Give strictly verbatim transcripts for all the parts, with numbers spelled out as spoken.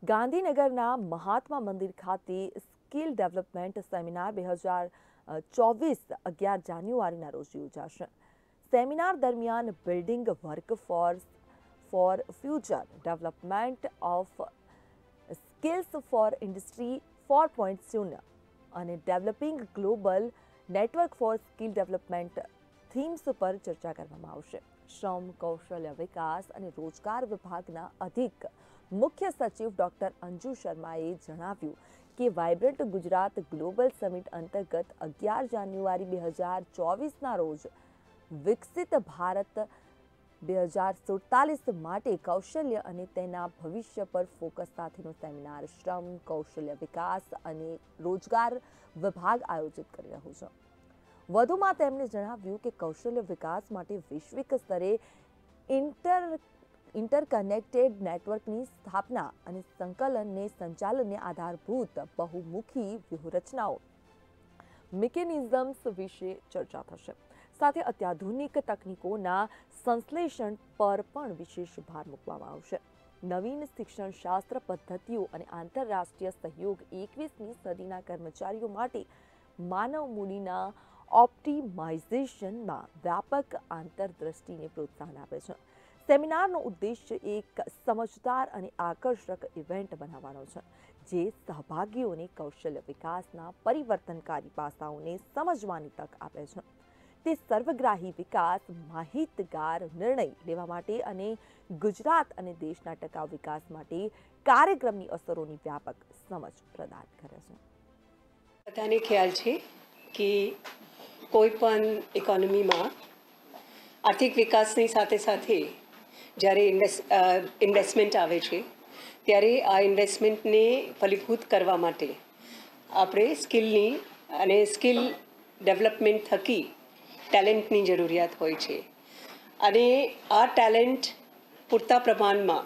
ગાંધીનગરના મહાત્મા મંદિર ખાતે skill development seminar બે હજાર ચોવીસ અગિયાર જાન્યુઆરીના રોજ યોજાશે. સેમિનાર દરમિયાન building workforce for future development of skills for industry four point શૂન્ય અને developing global network for skill development themes પર ચર્ચા કરવામાં આવશે. શ્રમ, કૌશલ્ય વિકાસ અને રોજગાર વિભાગના અધિક મુખ્ય સચિવ ડોક્ટર અંજુ શર્માએ જણાવ્યું કે વાઇબ્રન્ટ ગુજરાત ગ્લોબલ સમિટ અંતર્ગત અગિયાર જાન્યુઆરી બે હજાર ચોવીસના રોજ વિકસિત ભારત બે હજાર સુડતાલીસ માટે કૌશલ્ય અને તેના ભવિષ્ય પર ફોકસ સાથેનો સેમિનાર શ્રમ, કૌશલ્ય વિકાસ અને રોજગાર વિભાગ આયોજિત કરી રહ્યું છે. વધુમાં તેમણે જણાવ્યું કે કૌશલ્ય વિકાસ માટે વૈશ્વિક સ્તરે ઇન્ટર ઇન્ટરકનેક્ટેડ નેટવર્કની સ્થાપના અને સંકલનને સંચાલનને આધારભૂત બહુમુખી વ્યૂહરચનાઓ મિકેનિઝમ્સ વિશે ચર્ચા થશે. સાથે અત્યાધુનિક તકનીકોના સંશ્લેષણ પર પણ વિશેષ ભાર મૂકવામાં આવશે. નવીન શિક્ષણ શાસ્ત્ર પદ્ધતિઓ અને આંતરરાષ્ટ્રીય સહયોગ એકવીસમી સદીના કર્મચારીઓ માટે માનવ મૂડીના ઓપ્ટિમાઇઝેશનમાં વ્યાપક આંતરદ્રષ્ટિને પ્રોત્સાહન આપે છે. સેમિનારનો ઉદ્દેશ્ય એક સમજદાર અને આકર્ષક ઇવેન્ટ બનાવવાનો છે, જે સહભાગીઓને કૌશલ્ય વિકાસના પરિવર્તનકારી પાસાઓને સમજવાની તક આપે છે. તે સર્વગ્રાહી વિકાસ, માહિતગાર નિર્ણય લેવા માટે અને ગુજરાત અને દેશના ટકાઉ વિકાસ માટે કાર્યક્રમની અસરોની વ્યાપક સમજ પ્રદાન કરે છે. બધાને ખ્યાલ છે કે કોઈ પણ ઇકોનોમીમાં આર્થિક વિકાસની સાથે સાથે જ્યારે ઇન્વેસ્ટ ઇન્વેસ્ટમેન્ટ આવે છે ત્યારે આ ઇન્વેસ્ટમેન્ટને ફલીભૂત કરવા માટે આપણે સ્કિલની અને સ્કિલ ડેવલપમેન્ટ થકી ટેલેન્ટની જરૂરિયાત હોય છે. અને આ ટેલેન્ટ પૂરતા પ્રમાણમાં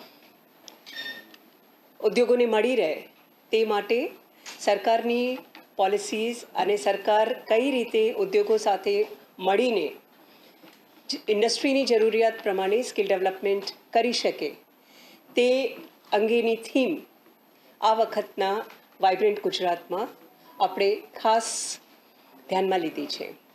ઉદ્યોગોને મળી રહે તે માટે સરકારની પોલિસીઝ અને સરકાર કઈ રીતે ઉદ્યોગો સાથે મળીને ઇન્ડસ્ટ્રીની જરૂરિયાત પ્રમાણે સ્કિલ ડેવલપમેન્ટ કરી શકે તે અંગેની થીમ આ વખતના વાઇબ્રન્ટ ગુજરાતમાં આપણે ખાસ ધ્યાનમાં લીધી છે.